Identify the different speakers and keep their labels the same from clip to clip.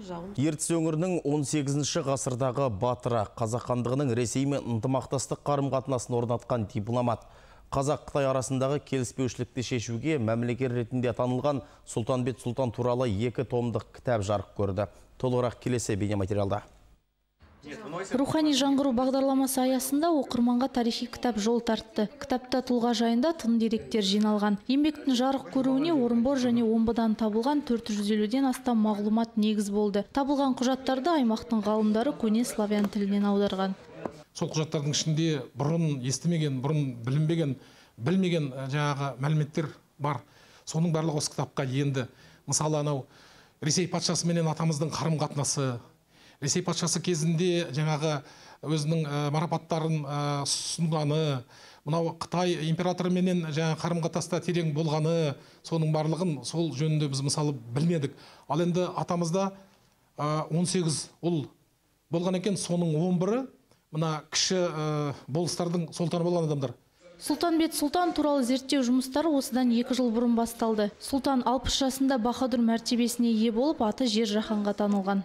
Speaker 1: Ертіс өңірінің 18 ғасырдағы батыры, қазақ хандығының Ресеймен ынтымақтастық қарым-қатынасын орнатқан дипломат. Қазақ-Қытай арасындағы келіспеушілікті шешуге мәмлекет ретінде танылған Сұлтанбет Сұлтан туралы 2 томдық кітап жарық көрді. Толығырақ келесі бейнематериалда.
Speaker 2: Рухани жаңғыру бағдарламасы аясында оқырманға тарихи кітап жол тартты. Кітапта тұлға жайында тың деректер жиналған. Еңбектің жарық көруіне Орынбор және Омбыдан табылған 450-ден астам мағлұмат негіз болды. Табылған құжаттарды аймақтың ғалымдары көне славян тілінен аударған.
Speaker 3: Сол құжаттардың ішінде бұрын естімеген, бұрын білмеген жаңағы мәліметтер бар. Соның барлығы осы кітапқа енді. Мысалы, анау Ресей патшасы менен атамыздың қарым-қатынасы, Ресей патшасы кезінде жаңағы өзінің марапаттарын ұсынғаны, мынау Қытай императоры менен жаңағы қарым-қатынаста терең болғаны, соның барлығын сол жөнінде біз мысалы білмедік. Ал енді атамызда 18 ұл болған екен, соның 11-і мына кіші болыстардың сұлтаны болған адамдар.
Speaker 2: Сұлтанбет Сұлтан туралы зерттеу жұмыстары осыдан 2 жыл бұрын басталды. Сұлтан 60 жасында баһадүр мәртебесіне ие болып, аты жер жаһанға танылған.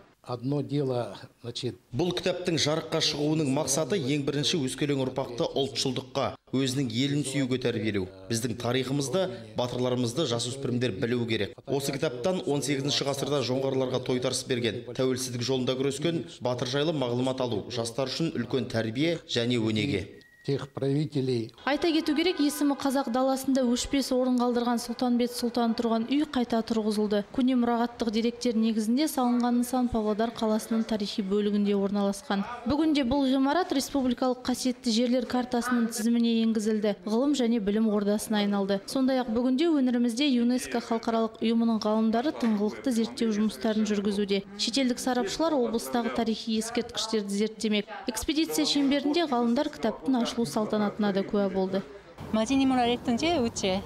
Speaker 1: Бұл кітаптың жарыққа шығуының мақсаты ең бірінші өскелең ұрпақты ұлтшылдыққа, өзінің елін сүюге тәрбиелеу. Біздің тарихымызды, батырларымызды жасөспірімдер білуі керек. Осы кітаптан 18 ғасырда жоңғарларға тойтарыс берген, тәуелсіздік жолында күрескен батыр жайлы мағлұмат алу жастар үшін үлкен тәрбие және өнеге.
Speaker 2: Айта кету керек, есімі қазақ даласында өшпес орын қалдырған Сұлтанбет Сұлтан тұрған үй қайта тұрғызылды. Көне мұрағаттық деректер негізінде салынған нысан Павлодар қаласының тарихи бөлігінде орналасқан. Бүгінде бұл ғимарат республикалық қасиетті жерлер картасының тізіміне енгізілді, ғылым және білім ордасына айналды. Сондай-ақ бүгінде өңірімізде ЮНЕСКО халықаралық ұйымының ғалымдары тыңғылықты зерттеу жұмыстарын жүргізуде. Шетелдік сарапшылар облыстағы тарихи ескерткіштерді зерттемек. Экспедиция шеңберінде ғалымдар кітаптың ашылу салтанатына да куә болды.
Speaker 4: Мәдени мұра ретінде өте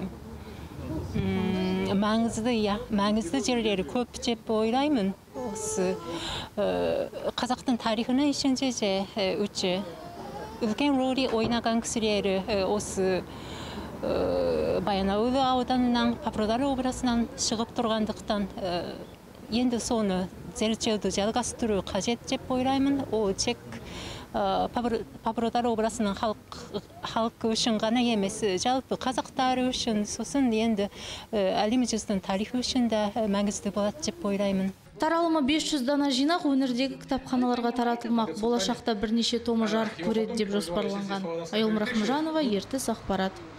Speaker 4: маңызды жерлері көп деп ойлаймын. Осы қазақтың тарихының ішінде өте үлкен рөлі ойнаған кісілері осы Баянауыл ауданынан, Павлодар облысынан шығып тұрғандықтан енді соны зерттеуді жалғастыру қажет деп ойлаймын. Ол тек Павлодар облысының халқы үшін ғана емес, жалпы қазақтар үшін, сосын енді әлеміміздің тарихы үшін де маңызды болады деп ойлаймын.
Speaker 2: Таралымы 500 дана жинақ өңірдегі кітапханаларға таратылмақ. Болашақта бірнеше томы жарық көреді деп жоспарланған. Айгүл Рахымжанова, Ертіс ақпарат.